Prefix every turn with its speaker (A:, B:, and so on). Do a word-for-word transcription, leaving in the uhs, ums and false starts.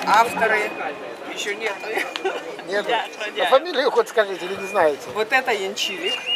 A: Авторы еще нет.
B: Нет. А фамилию хоть скажите или не знаете?
A: Вот это янчевик.